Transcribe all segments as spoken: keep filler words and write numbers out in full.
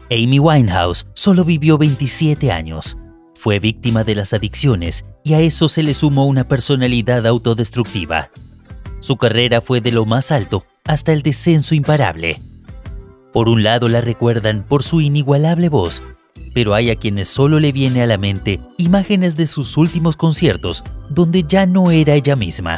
Amy Winehouse solo vivió veintisiete años. Fue víctima de las adicciones y a eso se le sumó una personalidad autodestructiva. Su carrera fue de lo más alto hasta el descenso imparable. Por un lado la recuerdan por su inigualable voz, pero hay a quienes solo le viene a la mente imágenes de sus últimos conciertos donde ya no era ella misma.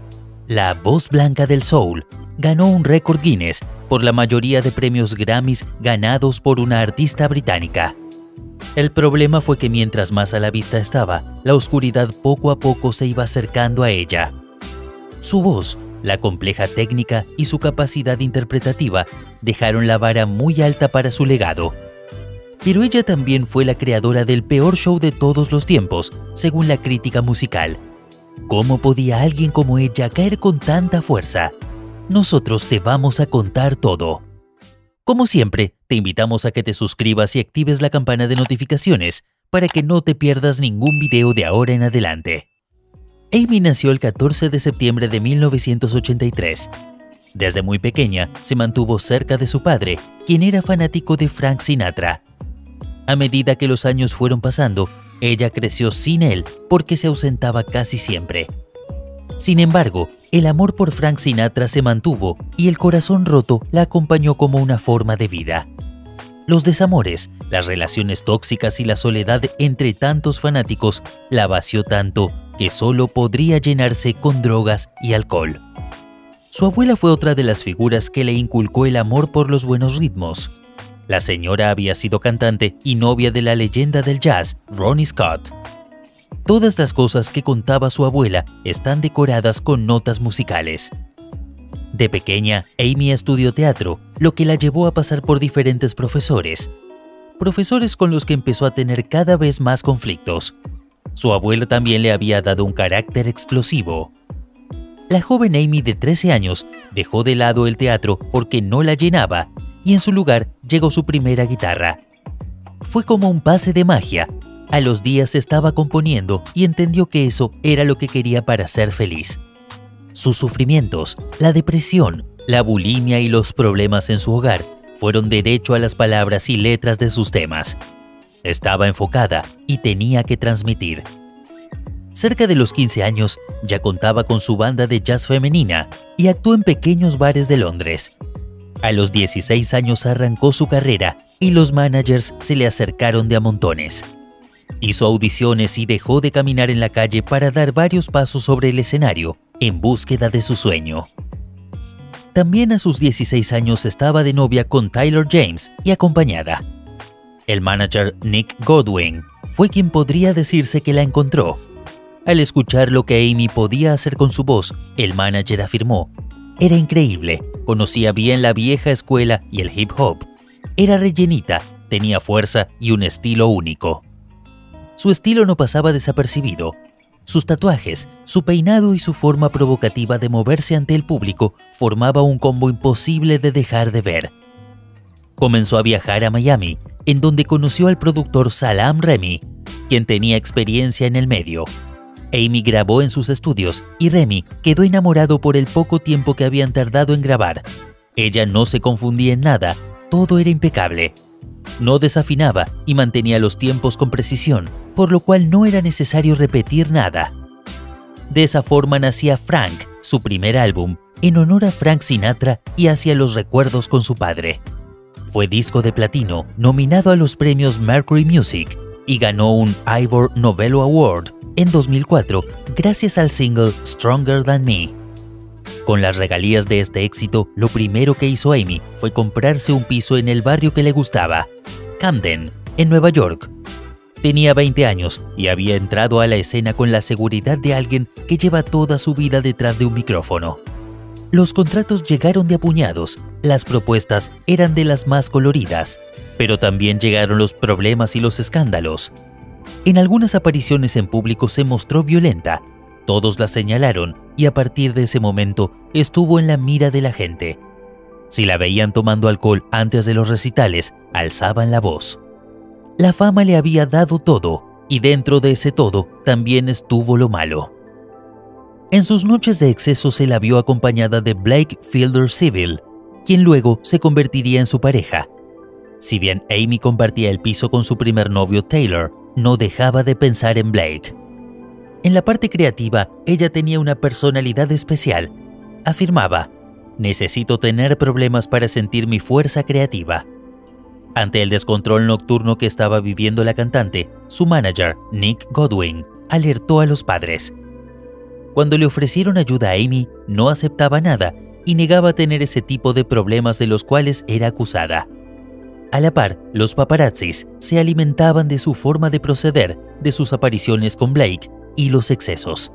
La voz blanca del soul ganó un récord Guinness por la mayoría de premios Grammys ganados por una artista británica. El problema fue que mientras más a la vista estaba, la oscuridad poco a poco se iba acercando a ella. Su voz, la compleja técnica y su capacidad interpretativa dejaron la vara muy alta para su legado. Pero ella también fue la creadora del peor show de todos los tiempos, según la crítica musical. ¿Cómo podía alguien como ella caer con tanta fuerza? Nosotros te vamos a contar todo. Como siempre, te invitamos a que te suscribas y actives la campana de notificaciones para que no te pierdas ningún video de ahora en adelante. Amy nació el catorce de septiembre de mil novecientos ochenta y tres. Desde muy pequeña se mantuvo cerca de su padre, quien era fanático de Frank Sinatra. A medida que los años fueron pasando, ella creció sin él porque se ausentaba casi siempre. Sin embargo, el amor por Frank Sinatra se mantuvo y el corazón roto la acompañó como una forma de vida. Los desamores, las relaciones tóxicas y la soledad entre tantos fanáticos la vació tanto que solo podría llenarse con drogas y alcohol. Su abuela fue otra de las figuras que le inculcó el amor por los buenos ritmos. La señora había sido cantante y novia de la leyenda del jazz, Ronnie Scott. Todas las cosas que contaba su abuela están decoradas con notas musicales. De pequeña, Amy estudió teatro, lo que la llevó a pasar por diferentes profesores. Profesores con los que empezó a tener cada vez más conflictos. Su abuela también le había dado un carácter explosivo. La joven Amy de trece años dejó de lado el teatro porque no la llenaba y en su lugar llegó su primera guitarra. Fue como un pase de magia. A los días estaba componiendo y entendió que eso era lo que quería para ser feliz. Sus sufrimientos, la depresión, la bulimia y los problemas en su hogar fueron derecho a las palabras y letras de sus temas. Estaba enfocada y tenía que transmitir. Cerca de los quince años ya contaba con su banda de jazz femenina y actuó en pequeños bares de Londres. A los dieciséis años arrancó su carrera y los managers se le acercaron de a montones. Hizo audiciones y dejó de caminar en la calle para dar varios pasos sobre el escenario en búsqueda de su sueño. También a sus dieciséis años estaba de novia con Tyler James y acompañada. El manager Nick Godwin fue quien podría decirse que la encontró. Al escuchar lo que Amy podía hacer con su voz, el manager afirmó: era increíble, conocía bien la vieja escuela y el hip hop. Era rellenita, tenía fuerza y un estilo único. Su estilo no pasaba desapercibido. Sus tatuajes, su peinado y su forma provocativa de moverse ante el público formaba un combo imposible de dejar de ver. Comenzó a viajar a Miami, en donde conoció al productor Salaam Remi, quien tenía experiencia en el medio. Amy grabó en sus estudios y Remi quedó enamorado por el poco tiempo que habían tardado en grabar. Ella no se confundía en nada, todo era impecable. No desafinaba y mantenía los tiempos con precisión, por lo cual no era necesario repetir nada. De esa forma nacía Frank, su primer álbum, en honor a Frank Sinatra y hacia los recuerdos con su padre. Fue disco de platino, nominado a los premios Mercury Music y ganó un Ivor Novello Award en dos mil cuatro gracias al single Stronger Than Me. Con las regalías de este éxito, lo primero que hizo Amy fue comprarse un piso en el barrio que le gustaba, Camden, en Nueva York. Tenía veinte años y había entrado a la escena con la seguridad de alguien que lleva toda su vida detrás de un micrófono. Los contratos llegaron de a puñados, las propuestas eran de las más coloridas, pero también llegaron los problemas y los escándalos. En algunas apariciones en público se mostró violenta, todos la señalaron y a partir de ese momento estuvo en la mira de la gente. Si la veían tomando alcohol antes de los recitales, alzaban la voz. La fama le había dado todo y dentro de ese todo también estuvo lo malo. En sus noches de exceso se la vio acompañada de Blake Fielder Civil, quien luego se convertiría en su pareja. Si bien Amy compartía el piso con su primer novio Taylor, no dejaba de pensar en Blake. En la parte creativa, ella tenía una personalidad especial. Afirmaba: necesito tener problemas para sentir mi fuerza creativa. Ante el descontrol nocturno que estaba viviendo la cantante, su manager, Nick Godwin, alertó a los padres. Cuando le ofrecieron ayuda a Amy, no aceptaba nada y negaba tener ese tipo de problemas de los cuales era acusada. A la par, los paparazzis se alimentaban de su forma de proceder, de sus apariciones con Blake y los excesos.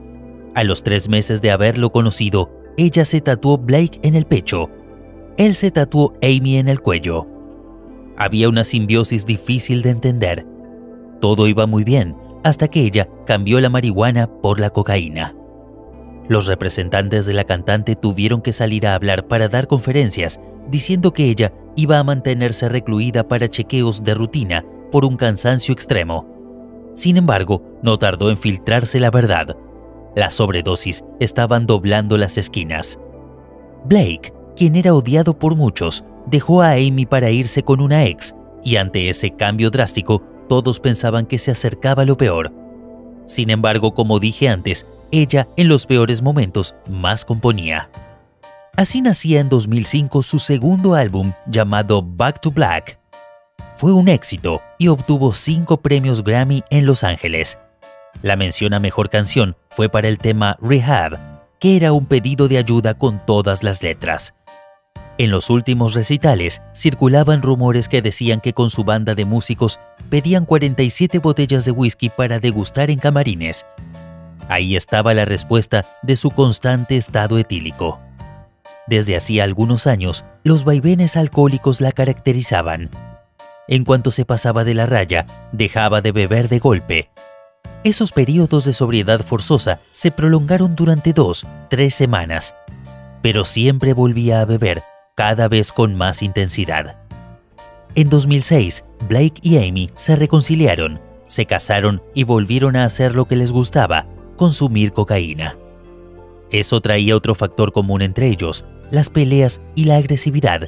A los tres meses de haberlo conocido, ella se tatuó Blake en el pecho. Él se tatuó Amy en el cuello. Había una simbiosis difícil de entender. Todo iba muy bien, hasta que ella cambió la marihuana por la cocaína. Los representantes de la cantante tuvieron que salir a hablar para dar conferencias, diciendo que ella iba a mantenerse recluida para chequeos de rutina por un cansancio extremo. Sin embargo, no tardó en filtrarse la verdad. Las sobredosis estaban doblando las esquinas. Blake, quien era odiado por muchos, dejó a Amy para irse con una ex, y ante ese cambio drástico, todos pensaban que se acercaba lo peor. Sin embargo, como dije antes, ella en los peores momentos más componía. Así nacía en dos mil cinco su segundo álbum llamado Back to Black. Fue un éxito y obtuvo cinco premios Grammy en Los Ángeles. La mención a mejor canción fue para el tema Rehab, que era un pedido de ayuda con todas las letras. En los últimos recitales circulaban rumores que decían que con su banda de músicos pedían cuarenta y siete botellas de whisky para degustar en camarines. Ahí estaba la respuesta de su constante estado etílico. Desde hacía algunos años, los vaivenes alcohólicos la caracterizaban. En cuanto se pasaba de la raya, dejaba de beber de golpe. Esos periodos de sobriedad forzosa se prolongaron durante dos, tres semanas, pero siempre volvía a beber, cada vez con más intensidad. En dos mil seis, Blake y Amy se reconciliaron, se casaron y volvieron a hacer lo que les gustaba, consumir cocaína. Eso traía otro factor común entre ellos, las peleas y la agresividad.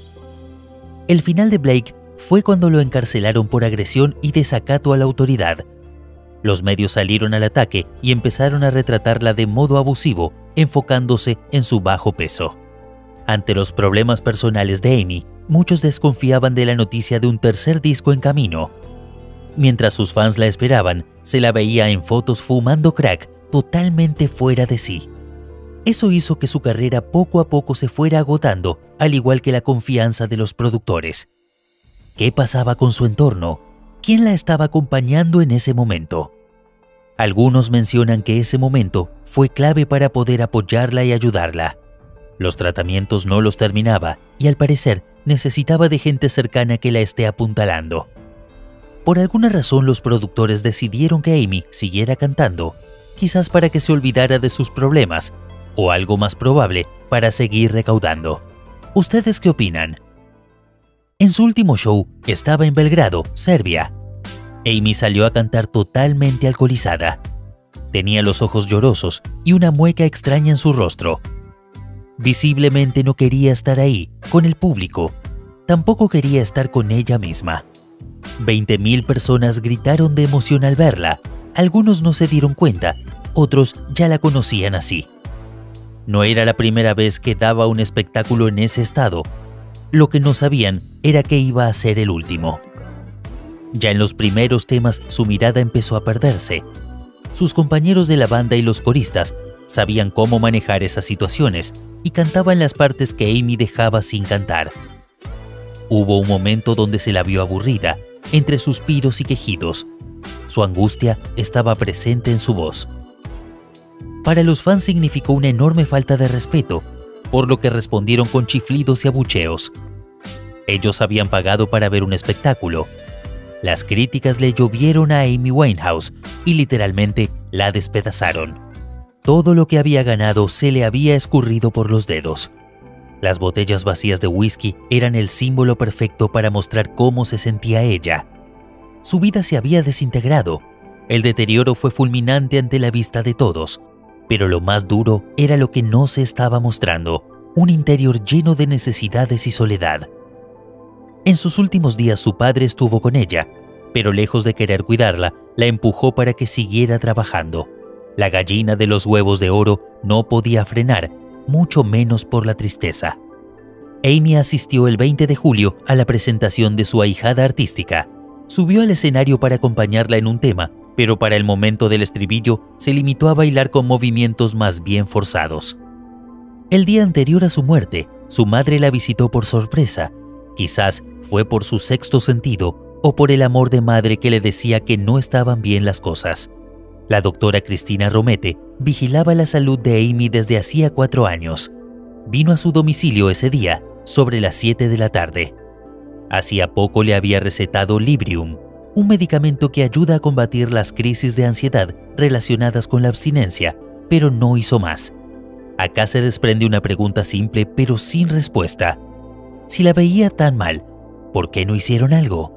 El final de Blake fue cuando lo encarcelaron por agresión y desacato a la autoridad. Los medios salieron al ataque y empezaron a retratarla de modo abusivo, enfocándose en su bajo peso. Ante los problemas personales de Amy, muchos desconfiaban de la noticia de un tercer disco en camino. Mientras sus fans la esperaban, se la veía en fotos fumando crack, totalmente fuera de sí. Eso hizo que su carrera poco a poco se fuera agotando, al igual que la confianza de los productores. ¿Qué pasaba con su entorno? ¿Quién la estaba acompañando en ese momento? Algunos mencionan que ese momento fue clave para poder apoyarla y ayudarla. Los tratamientos no los terminaba y al parecer necesitaba de gente cercana que la esté apuntalando. Por alguna razón los productores decidieron que Amy siguiera cantando, quizás para que se olvidara de sus problemas, o algo más probable, para seguir recaudando. ¿Ustedes qué opinan? En su último show estaba en Belgrado, Serbia. Amy salió a cantar totalmente alcoholizada. Tenía los ojos llorosos y una mueca extraña en su rostro. Visiblemente no quería estar ahí, con el público. Tampoco quería estar con ella misma. veinte mil personas gritaron de emoción al verla. Algunos no se dieron cuenta, otros ya la conocían así. No era la primera vez que daba un espectáculo en ese estado. Lo que no sabían era que iba a ser el último. Ya en los primeros temas su mirada empezó a perderse. Sus compañeros de la banda y los coristas sabían cómo manejar esas situaciones y cantaban las partes que Amy dejaba sin cantar. Hubo un momento donde se la vio aburrida, entre suspiros y quejidos. Su angustia estaba presente en su voz. Para los fans significó una enorme falta de respeto, por lo que respondieron con chiflidos y abucheos. Ellos habían pagado para ver un espectáculo. Las críticas le llovieron a Amy Winehouse y literalmente la despedazaron. Todo lo que había ganado se le había escurrido por los dedos. Las botellas vacías de whisky eran el símbolo perfecto para mostrar cómo se sentía ella. Su vida se había desintegrado. El deterioro fue fulminante ante la vista de todos. Pero lo más duro era lo que no se estaba mostrando, un interior lleno de necesidades y soledad. En sus últimos días su padre estuvo con ella, pero lejos de querer cuidarla, la empujó para que siguiera trabajando. La gallina de los huevos de oro no podía frenar, mucho menos por la tristeza. Amy asistió el veinte de julio a la presentación de su ahijada artística. Subió al escenario para acompañarla en un tema, pero para el momento del estribillo se limitó a bailar con movimientos más bien forzados. El día anterior a su muerte, su madre la visitó por sorpresa. Quizás fue por su sexto sentido o por el amor de madre que le decía que no estaban bien las cosas. La doctora Cristina Romete vigilaba la salud de Amy desde hacía cuatro años. Vino a su domicilio ese día, sobre las siete de la tarde. Hacía poco le había recetado Librium, un medicamento que ayuda a combatir las crisis de ansiedad relacionadas con la abstinencia, pero no hizo más. Acá se desprende una pregunta simple pero sin respuesta. Si la veía tan mal, ¿por qué no hicieron algo?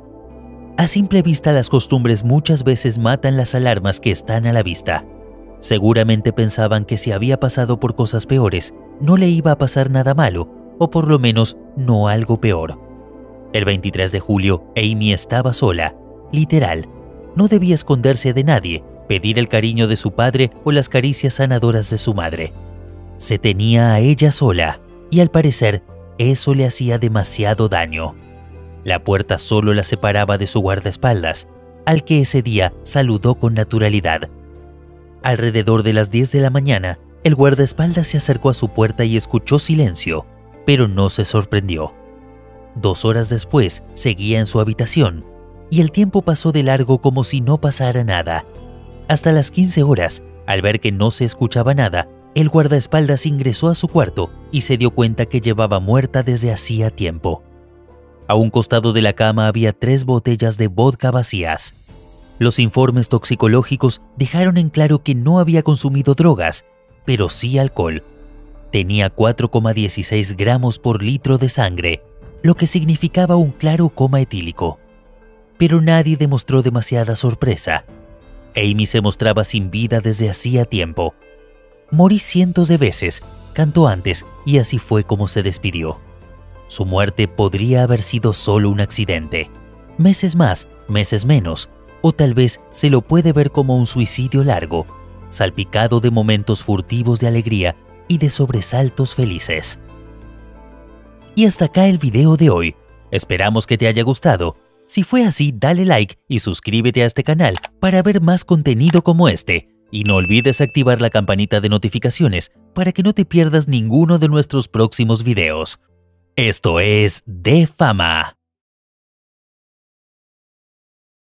A simple vista las costumbres muchas veces matan las alarmas que están a la vista. Seguramente pensaban que si había pasado por cosas peores, no le iba a pasar nada malo, o por lo menos no algo peor. El veintitrés de julio, Amy estaba sola, literal. No debía esconderse de nadie, pedir el cariño de su padre o las caricias sanadoras de su madre. Se tenía a ella sola, y al parecer, eso le hacía demasiado daño. La puerta solo la separaba de su guardaespaldas, al que ese día saludó con naturalidad. Alrededor de las diez de la mañana, el guardaespaldas se acercó a su puerta y escuchó silencio, pero no se sorprendió. Dos horas después, seguía en su habitación, y el tiempo pasó de largo como si no pasara nada. Hasta las quince horas, al ver que no se escuchaba nada, el guardaespaldas ingresó a su cuarto y se dio cuenta que llevaba muerta desde hacía tiempo. A un costado de la cama había tres botellas de vodka vacías. Los informes toxicológicos dejaron en claro que no había consumido drogas, pero sí alcohol. Tenía cuatro coma dieciséis gramos por litro de sangre, lo que significaba un claro coma etílico. Pero nadie demostró demasiada sorpresa. Amy se mostraba sin vida desde hacía tiempo. Morí cientos de veces, cantó antes, y así fue como se despidió. Su muerte podría haber sido solo un accidente. Meses más, meses menos, o tal vez se lo puede ver como un suicidio largo, salpicado de momentos furtivos de alegría y de sobresaltos felices. Y hasta acá el video de hoy. Esperamos que te haya gustado. Si fue así, dale like y suscríbete a este canal para ver más contenido como este. Y no olvides activar la campanita de notificaciones para que no te pierdas ninguno de nuestros próximos videos. Esto es De Fama.